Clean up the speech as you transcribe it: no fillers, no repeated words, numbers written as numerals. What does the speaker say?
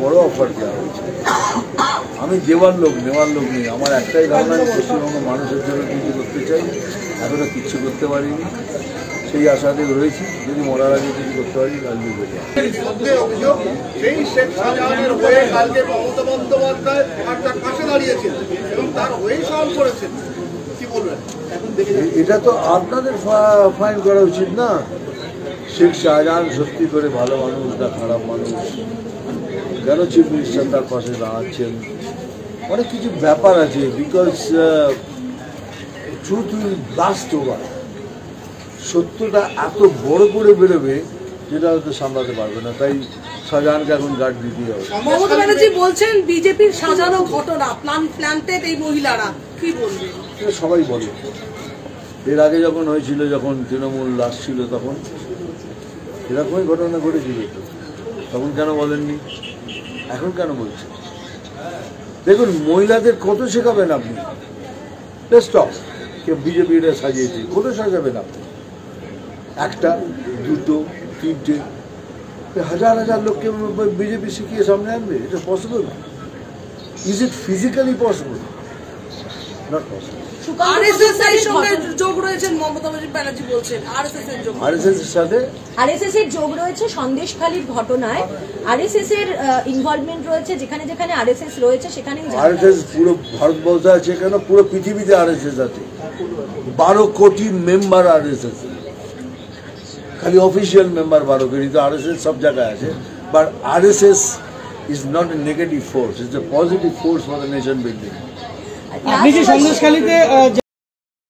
বড় অফার দেওয়া হয়েছে। আমি দেওয়ার লোক নেওয়ার লোক নেই, আমার একটাই ধারণা, পশ্চিমবঙ্গ মানুষের জন্য কিছু করতে চাই, এখনো কিচ্ছু করতে পারিনি, সেই আশাতে রয়েছি। যদি মরার আগে কিছু করতে পারি তাহলে বেঁচে সেই শেখ শাহজাহানের হয়ে কালকে মমতা বন্দ্যোপাধ্যায় তার পাশে দাঁড়িয়েছেন এবং তার হয়েই সওয়াল করেছেন, কি বলবেন? এটা তো আপনাদের ফাইন করা উচিত না। শেখ শাহজাহান সত্যি করে ভালো মানুষ না খারাপ মানুষ, কেন চিফ মিনিস্টার তার পাশে দাঁড়াচ্ছেন, অনেক কিছু ব্যাপার আছে। Because truth will blast over, সত্যটা এত বড় করে বেরোবে যেটা হয়তো সামলাতে পারবে না, তাই শাহজাহানকে এখন গার্ড দিতে হবে। মমতা ব্যানার্জি বলছেন বিজেপির সাজানো ঘটনা, প্ল্যান্টেড এই মহিলারা, কি বলবেন? সবাই বলে, এর আগে যখন হয়েছিল, যখন তৃণমূল লাস্ট ছিল, তখন এরকমই ঘটনা ঘটেছিল, তখন কেন বলেননি, এখন কেন বলছেন? দেখুন, মহিলাদের কত শেখাবেন আপনি? স্টপ, বিজেপি এটা সাজিয়েছে, কত সাজাবেন আপনি? একটা, দুটো, তিনটে, হাজার হাজার লোককে বিজেপি শিখিয়ে সামনে আনবে? এটা possible? Is it physically possible? Not possible. RSS এর সঙ্গে যোগ রয়েছে মমতা ব্যানার্জি বলছেন, আরএসএস এর যোগ, আরএসএস এর সাথে আরএসএস এর যোগ রয়েছে সন্দেশখালীর ঘটনায়, আরএসএস এর ইনভলভমেন্ট রয়েছে, যেখানে যেখানে আরএসএস রয়েছে সেখানে আরএসএস পুরো ভারতবর্ষে আছে, কেন পুরো পৃথিবীতে আরএসএস আছে, 12 কোটি মেম্বার আরএসএস, খালি অফিসিয়াল মেম্বার 12 কোটি, তো আরএসএস সব জায়গায় আছে। But RSS is not a negative force, it's a positive force for the nation building. আপনি যে সন্দেশখালীতে